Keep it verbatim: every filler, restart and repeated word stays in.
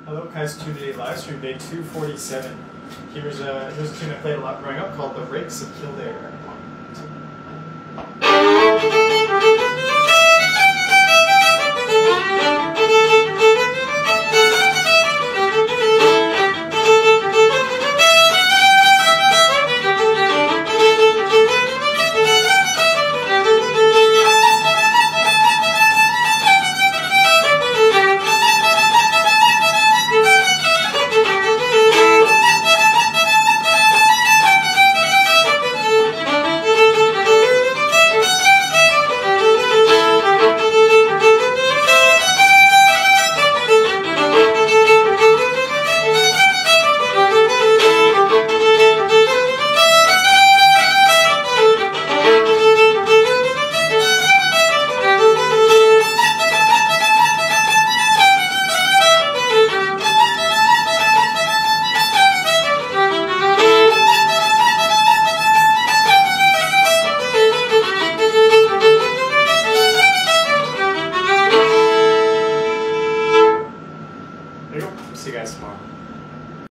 Hello, Kai's Tune Today live stream day two forty-seven. Here's a here's a tune I played a lot growing up called "The Rakes of Kildare." There you go. See you guys tomorrow.